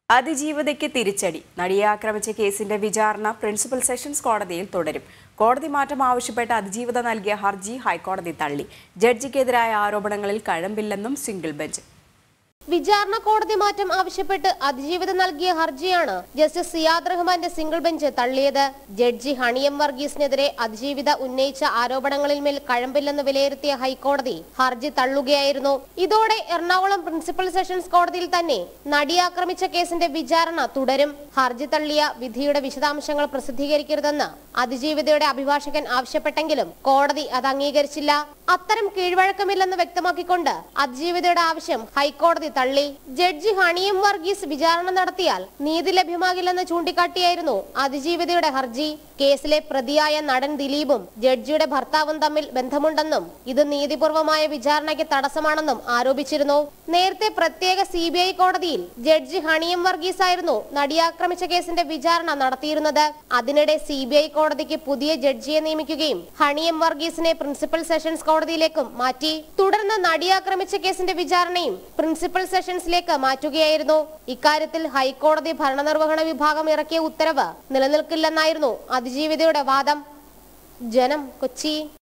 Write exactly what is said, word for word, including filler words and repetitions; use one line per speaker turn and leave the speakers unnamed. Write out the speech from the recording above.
അതിജീവിതയ്ക്ക് തിരിച്ചടി. നടിയെ ആക്രമിച്ച കേസിന്റെ വിചാരണ പ്രിൻസിപ്പൽ സെഷൻസ് കോടതിയിൽ തുടരും. കോടതി മാറ്റം ആവശ്യപ്പെട്ട് അതിജീവിത നൽകിയ ഹർജി ഹൈക്കോടതി തള്ളി. ജഡ്ജിക്കെതിരായ ആരോപണങ്ങളിൽ കഴമ്പില്ലെന്നും സിംഗിൾ ബെഞ്ച്.
വിചാരണ കോടതി മാറ്റം ആവശ്യപ്പെട്ട് അതിജീവിത നൽകിയ ഹർജിയാണ് ജസ്റ്റിസ് സിയാദ് റഹ്മാന്റെ സിംഗിൾ ബെഞ്ച് തള്ളിയത്. ജഡ്ജി ഹണി എം വർഗീസിനെതിരെ അതിജീവിത ഉന്നയിച്ച ആരോപണങ്ങളിൽ മേൽ കഴമ്പില്ലെന്ന് വിലയിരുത്തിയ ഹൈക്കോടതി ഹർജി തള്ളുകയായിരുന്നു. ഇതോടെ എറണാകുളം പ്രിൻസിപ്പൽ സെഷൻസ് കോടതിയിൽ തന്നെ നടിയെ ആക്രമിച്ച കേസിന്റെ വിചാരണ തുടരും. ഹർജി തള്ളിയ വിധിയുടെ വിശദാംശങ്ങൾ പ്രസിദ്ധീകരിക്കരുതെന്ന് അതിജീവിതയുടെ അഭിഭാഷകൻ ആവശ്യപ്പെട്ടെങ്കിലും കോടതി അത് അംഗീകരിച്ചില്ല. അത്തരം കീഴ്വഴക്കമില്ലെന്ന് വ്യക്തമാക്കിക്കൊണ്ട് അതിജീവിതയുടെ ആവശ്യം ഹൈക്കോടതി തള്ളി. ജഡ്ജി ഹണി എം വർഗീസ് വിചാരണ നടത്തിയാൽ നീതി ലഭ്യമാകില്ലെന്ന് ചൂണ്ടിക്കാട്ടിയായിരുന്നു അതിജീവിതയുടെ ഹർജി. കേസിലെ പ്രതിയായ നടൻ ദിലീപും ജഡ്ജിയുടെ ഭർത്താവും തമ്മിൽ ബന്ധമുണ്ടെന്നും ഇത് നീതിപൂർവമായ വിചാരണയ്ക്ക് തടസ്സമാണെന്നും ആരോപിച്ചിരുന്നു. നേരത്തെ പ്രത്യേക സി ബി ഐ കോടതിയിൽ ജഡ്ജി ഹണി എം വർഗീസ് ആയിരുന്നു നടിയെ ആക്രമിച്ച കേസിന്റെ വിചാരണ നടത്തിയിരുന്നത്. അതിനിടെ സി ബി ഐ കോടതിക്ക് പുതിയ ജഡ്ജിയെ നിയമിക്കുകയും ഹണി എം വർഗീസിനെ പ്രിൻസിപ്പൽ സെഷൻസ് കോടതിയിലേക്കും മാറ്റി. തുടർന്ന് നടിയെ ആക്രമിച്ച കേസിന്റെ വിചാരണയും പ്രിൻസിപ്പൽ സെഷൻസിലേക്ക് മാറ്റുകയായിരുന്നു. ഇക്കാര്യത്തിൽ ഹൈക്കോടതി ഭരണനിർവഹണ വിഭാഗം ഇറക്കിയ ഉത്തരവ് നിലനിൽക്കില്ലെന്നായിരുന്നു അതിജീവിതയുടെ വാദം. ജനം, കൊച്ചി.